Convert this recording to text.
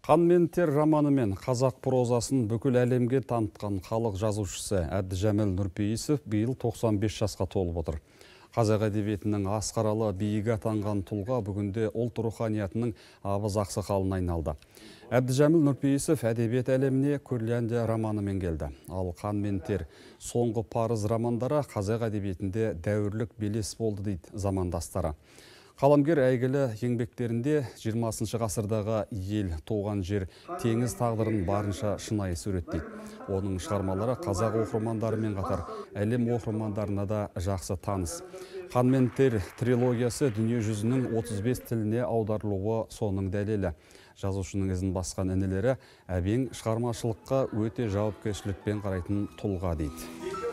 Қан мен тер романымен қазақ прозасын бүкіл әлемге танытқан халық жазушысы Әбдіжәміл Нұрпейісов биыл 95 жасқа толып отыр. Қазақ әдебиетінің асқаралы биігі атанған тұлға бүгінде ұлт руханиятының абыз ақсақалына айналды. Әбдіжәміл Нұрпейісов әдебиет әлеміне Күрляндия романымен келді. Ал Қан мен тер, соңғы парыз романдары қазақ әдебиетінде дәуірлік белес болды дейді замандастары. Қаламгер әйгілі еңбектерінде 20 ғасырдағы ел, туған жер, теңіз тағдырын барынша шынайы суреттейді. Оның шығармалары қазақ оқырмандарымен қатар әлем оқырмандарына да жақсы таныс. Қан мен тер трилогиясы дүние жүзінің 35 тіліне аударылуы соның дәлелі. Жазушының ізін басқан інілері әбең шығармашылыққа өте жауапкершілікпен қарайтын тұлға дейді.